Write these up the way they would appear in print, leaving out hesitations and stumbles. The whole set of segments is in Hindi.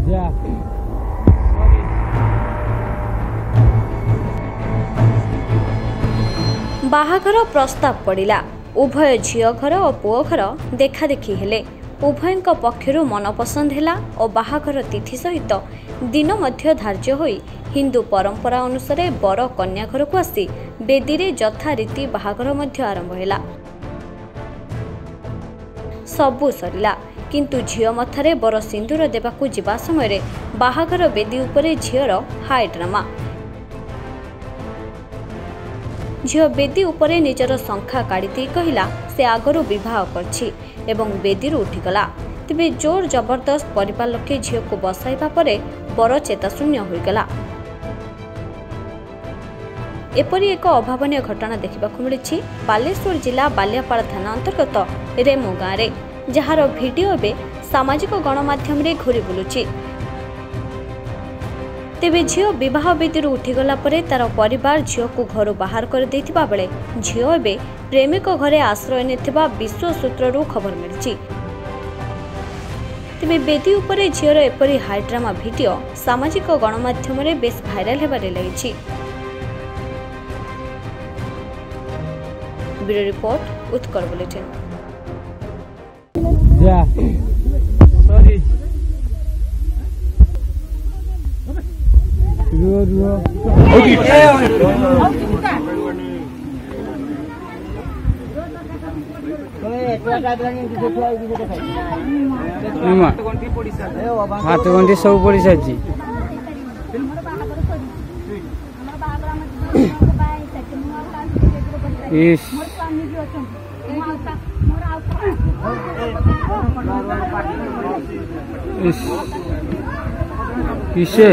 बाहाघर प्रस्ताव पड़ा उभय झील घर और पुओ घर देखा देखी हेले उभय पक्षर मनपसंद है और बाहाघर तिथि सहित दिन मध्य धार्य होई हिंदू परंपरा अनुसार बर कन्या घर को आसी बेदी रे यथा रीति बाहाघर मध्य आरंभ हैला। सबु सरिला किंतु झील मथारे बर सिंदूर देवाकू जिबा समय बाहाघर बेदी उपरे झीर हाई ड्रामा। झील बेदी उपरे निजर संख्या काढ़ी कहला से आगरू विवाह करछि एवं बेदी उठीगला। तेबे जोर जबरदस्त परिवार लोके झील को बसाइबा परे बर चेताशून्य होइगला। एपरी एक अभावनीय घटना देखा मिली बालेश्वर जिला बालियापाड़ थाना अंतर्गत रेमु गाँव में, जार भिडियो एवं सामाजिक गणमाध्यम रे घूरी बुलुची। तेबे झील विवाह बेदी उठीगला परे तार परिवार झील को घर बाहर कर देथिबा बेले झील एवं प्रेमिक घरे आश्रय नेथिबा विश्व सूत्ररू खबर मिली। तेबे बेदी उपरे झील एपरी हाई ड्रामा भिडियो सामाजिक गणमाध्यम रे बेस भाइराल हेबारे लागिछि। Bureau report Utkal bulletin. हाथ गंठी सब पड़ सारी किसे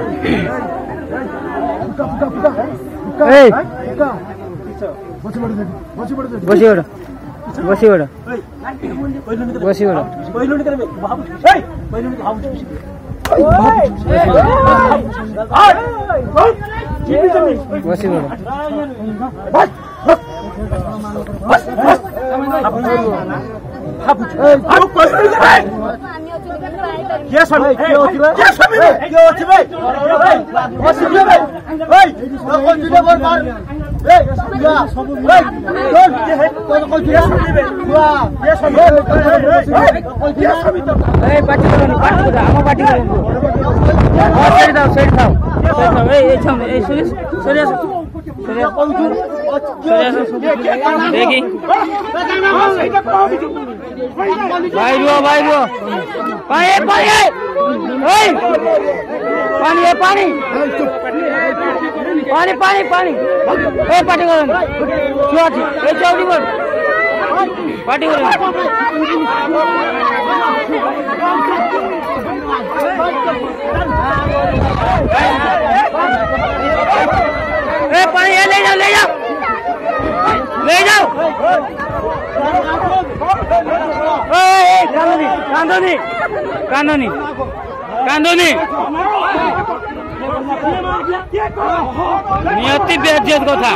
नियति बेइज्जत कथा